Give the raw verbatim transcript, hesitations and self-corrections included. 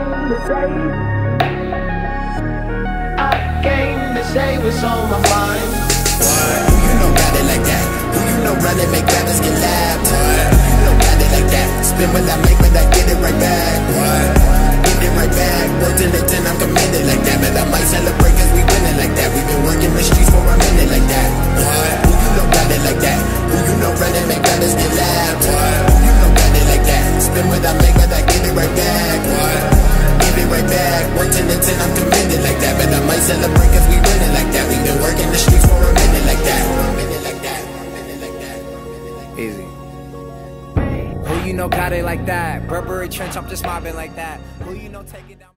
came to say, I came to say what's on my mind. What? Who you know got it like that? Who you know run it, make rappers get loud? What? Who you know got it like that? Spin what I make, but I get it right back. What? Get it right back. Work till the ten, I'm committed like that. But I might celebrate cause we winning like that. We been working the streets for a minute like that. What? Who you know got it like that? Who you know run it, make rappers get loud? What? Who you know got it like that? Spin what I make, but I get it right back. What? Give it right back. Work till the ten, I'm committed like that. But I might celebrate cause we winning like that. We been working the streets for a minute like that. Easy. Who you know got it like that? Burberry Trench, I'm just mobbing like that. Who you know take it down?